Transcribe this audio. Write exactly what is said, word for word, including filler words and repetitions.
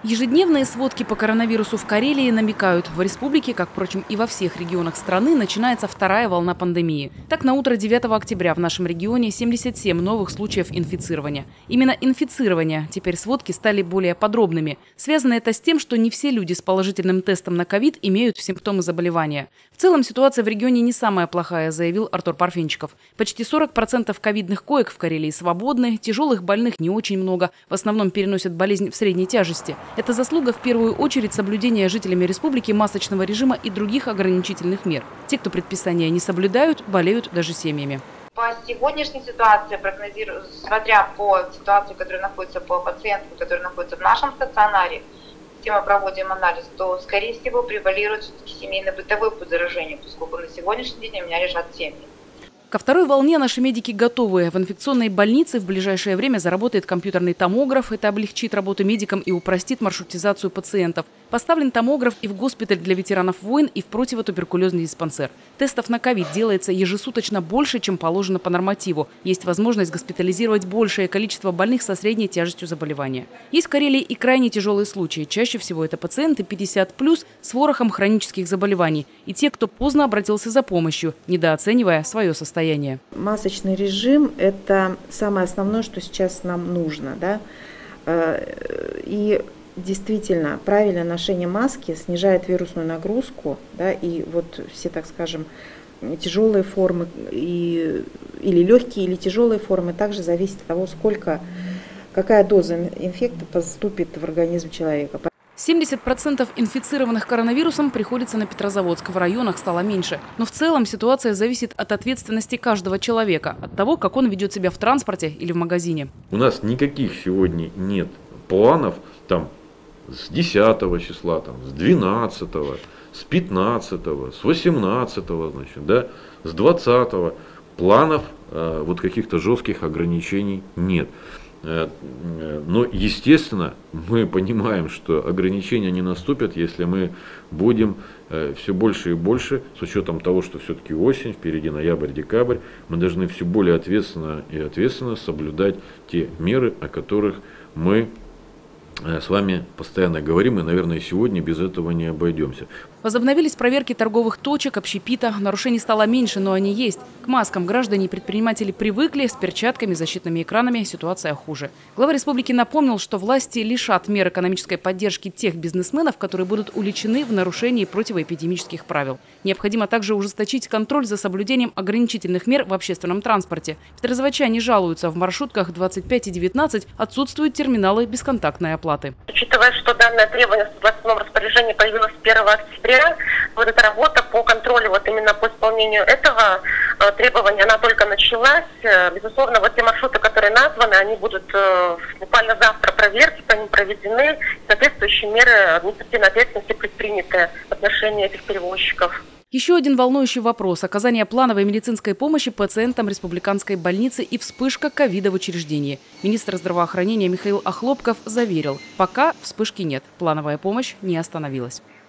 Ежедневные сводки по коронавирусу в Карелии намекают, в республике, как, впрочем, и во всех регионах страны, начинается вторая волна пандемии. Так, на утро девятого октября в нашем регионе семьдесят семь новых случаев инфицирования. Именно инфицирование. Теперь сводки стали более подробными. Связано это с тем, что не все люди с положительным тестом на ковид имеют симптомы заболевания. В целом ситуация в регионе не самая плохая, заявил Артур Парфенчиков. Почти сорок процентов ковидных коек в Карелии свободны, тяжелых больных не очень много, в основном переносят болезнь в средней тяжести. Это заслуга в первую очередь соблюдения жителями республики масочного режима и других ограничительных мер. Те, кто предписания не соблюдают, болеют даже семьями. По сегодняшней ситуации, прогнозирую, смотря по ситуации, которая находится по пациентам, которые находятся в нашем стационаре, где мы проводим анализ, то, скорее всего, превалирует все-таки семейно-бытовое подзаражение, поскольку на сегодняшний день у меня лежат семьи. Ко второй волне наши медики готовы. В инфекционной больнице в ближайшее время заработает компьютерный томограф. Это облегчит работу медикам и упростит маршрутизацию пациентов. Поставлен томограф и в госпиталь для ветеранов войн, и в противотуберкулезный диспансер. Тестов на ковид делается ежесуточно больше, чем положено по нормативу. Есть возможность госпитализировать большее количество больных со средней тяжестью заболевания. Есть в Карелии и крайне тяжелые случаи. Чаще всего это пациенты пятьдесят плюс с ворохом хронических заболеваний. И те, кто поздно обратился за помощью, недооценивая свое состояние. Масочный режим – это самое основное, что сейчас нам нужно. Да? И действительно, правильное ношение маски снижает вирусную нагрузку, да, и вот все, так скажем, тяжелые формы и, или легкие, или тяжелые формы также зависит от того, сколько, какая доза инфекта поступит в организм человека. семьдесят процентов инфицированных коронавирусом приходится на Петрозаводск. В районах стало меньше. Но в целом ситуация зависит от ответственности каждого человека, от того, как он ведет себя в транспорте или в магазине. У нас никаких сегодня нет планов там с десятого числа, там, с двенадцатого, с пятнадцатого, с восемнадцатого, значит, да, с двадцатого. Планов э, вот каких-то жестких ограничений нет. Но, естественно, мы понимаем, что ограничения не наступят, если мы будем все больше и больше, с учетом того, что все-таки осень, впереди ноябрь-декабрь, мы должны все более ответственно и ответственно соблюдать те меры, о которых мы с вами постоянно говорим, и, наверное, сегодня без этого не обойдемся. Возобновились проверки торговых точек, общепита. Нарушений стало меньше, но они есть. К маскам граждане и предприниматели привыкли, с перчатками, защитными экранами ситуация хуже. Глава республики напомнил, что власти лишат мер экономической поддержки тех бизнесменов, которые будут уличены в нарушении противоэпидемических правил. Необходимо также ужесточить контроль за соблюдением ограничительных мер в общественном транспорте. Петрозаводчане жалуются, в маршрутках двадцать пять и девятнадцать отсутствуют терминалы бесконтактной оплаты. Учитывая, что данное требование в двадцатом распоряжении появилось с первого октября, вот эта работа по контролю, вот именно по исполнению этого э, требования, она только началась. Безусловно, вот те маршруты, которые названы, они будут э, буквально завтра проверки, по ним проведены, соответствующие меры административной ответственности предприняты в отношении этих перевозчиков. Еще один волнующий вопрос – оказание плановой медицинской помощи пациентам республиканской больницы и вспышка ковида в учреждении. Министр здравоохранения Михаил Охлопков заверил – пока вспышки нет, плановая помощь не остановилась.